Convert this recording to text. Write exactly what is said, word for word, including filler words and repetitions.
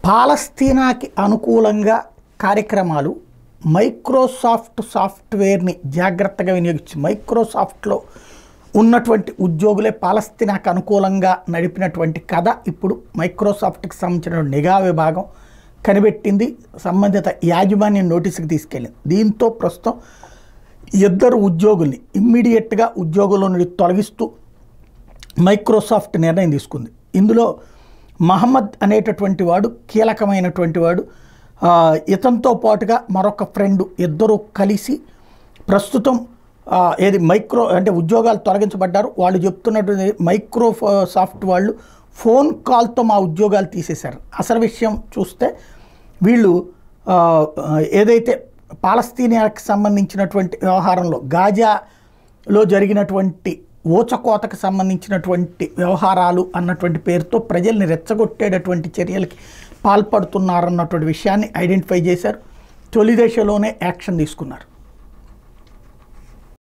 పాలస్తీనాకి అనుకూలంగా కార్యక్రమాలు మైక్రోసాఫ్ట్ సాఫ్ట్వేర్ని జాగ్రత్తగా వినియోగించి మైక్రోసాఫ్ట్లో ఉన్నటువంటి ఉద్యోగులే పాలస్తీనాకు అనుకూలంగా నడిపినటువంటి కథ ఇప్పుడు మైక్రోసాఫ్ట్కి సంబంధించిన నిఘా విభాగం కనిపెట్టింది. సంబంధిత యాజమాన్యం నోటీసుకి తీసుకెళ్ళింది. దీంతో ప్రస్తుతం ఇద్దరు ఉద్యోగుల్ని ఇమ్మీడియట్గా ఉద్యోగుల నుండి తొలగిస్తూ మైక్రోసాఫ్ట్ నిర్ణయం తీసుకుంది. ఇందులో మహమ్మద్ అనేటటువంటి వాడు కీలకమైనటువంటి వాడు. ఇతనితో పాటుగా మరొక ఫ్రెండ్ ఇద్దరు కలిసి ప్రస్తుతం ఏది మైక్రో అంటే ఉద్యోగాలు తొలగించబడ్డారు. వాళ్ళు చెప్తున్నటువంటి మైక్రోసాఫ్ట్ వాళ్ళు ఫోన్ కాల్తో మా ఉద్యోగాలు తీసేశారు. అసలు విషయం చూస్తే వీళ్ళు ఏదైతే పాలస్తీనియాకి సంబంధించినటువంటి వ్యవహారంలో గాజాలో జరిగినటువంటి ఊచకోతకు సంబంధించినటువంటి వ్యవహారాలు అన్నటువంటి పేరుతో ప్రజల్ని రెచ్చగొట్టేటటువంటి చర్యలకి పాల్పడుతున్నారన్నటువంటి విషయాన్ని ఐడెంటిఫై చేశారు. తొలి దశలోనే యాక్షన్ తీసుకున్నారు.